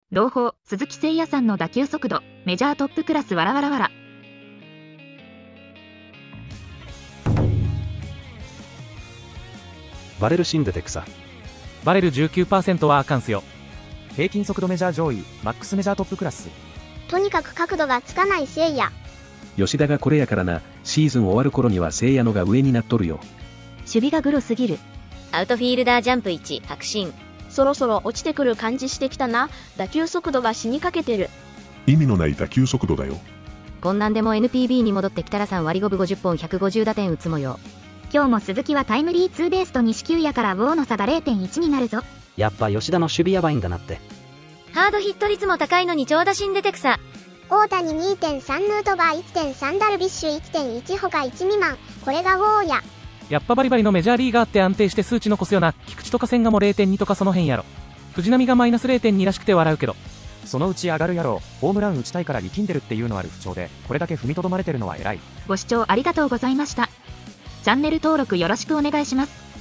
朗報、鈴木誠也さんの打球速度、メジャートップクラスわらわらわら。 バレル死んでて草。 バレル 19% はあかんすよ。 平均速度メジャー上位、マックスメジャートップクラス。 とにかく角度がつかないせいや。 吉田がこれやからな、シーズン終わる頃には聖夜のが上になっとるよ。 守備がグロすぎる。 アウトフィールダージャンプ1、確信。 そろそろ落ちてくる感じしてきたな。打球速度が死にかけてる。 意味のない打球速度だよ。 こんなんでも NPB に戻ってきたら3割5分50本150打点打つもよ。 今日も鈴木はタイムリーツーベースと西球やからウォーの差が 0.1 になるぞ。 やっぱ吉田の守備やばいんだなって。 ハードヒット率も高いのに長打死んでて草。 大谷 2.3 ヌートバー 1.3 ダルビッシュ 1.1 他1未満。これがウォーや。 やっぱバリバリのメジャーリーガーって安定して数値残すよな。菊池とか千賀も 0.2 とかその辺やろ。藤浪がマイナス 0.2 らしくて笑うけど。 そのうち上がるやろう。ホームラン打ちたいから力んでるっていうのある不調で、これだけ踏みとどまれてるのは偉い。 ご視聴ありがとうございました。チャンネル登録よろしくお願いします。